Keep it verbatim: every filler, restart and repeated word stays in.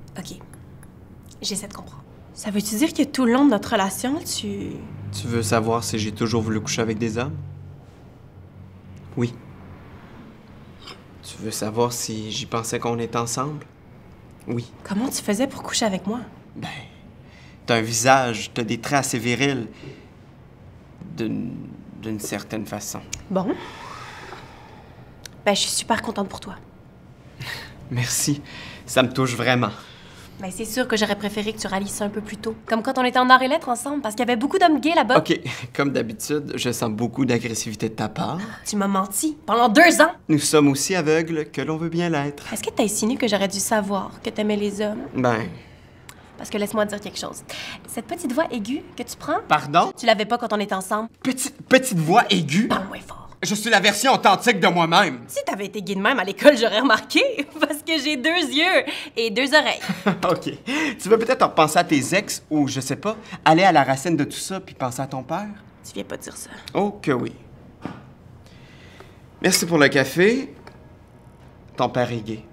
OK. J'essaie de comprendre. Ça veut-tu dire que tout le long de notre relation, tu... Tu veux savoir si j'ai toujours voulu coucher avec des hommes? Oui. Tu veux savoir si j'y pensais qu'on était ensemble? Oui. Comment tu faisais pour coucher avec moi? Ben, t'as un visage, t'as des traits assez virils. D'une... d'une certaine façon. Bon. Ben, je suis super contente pour toi. Merci. Ça me touche vraiment. Ben, c'est sûr que j'aurais préféré que tu rallies ça un peu plus tôt. Comme quand on était en arts et lettres ensemble, parce qu'il y avait beaucoup d'hommes gays là-bas. OK. Comme d'habitude, je sens beaucoup d'agressivité de ta part. Tu m'as menti pendant deux ans. Nous sommes aussi aveugles que l'on veut bien l'être. Est-ce que t'as insinué que j'aurais dû savoir que t'aimais les hommes? Ben... Parce que laisse-moi te dire quelque chose. Cette petite voix aiguë que tu prends... Pardon? Tu l'avais pas quand on était ensemble. Petite, petite voix aiguë? Parle moins fort. Je suis la version authentique de moi-même. Si t'avais été gay de même à l'école, j'aurais remarqué. Parce que j'ai deux yeux et deux oreilles. OK. Tu veux peut-être repenser à tes ex ou, je sais pas, aller à la racine de tout ça puis penser à ton père? Tu viens pas dire ça. Oh que oui. Merci pour le café. Ton père est gay.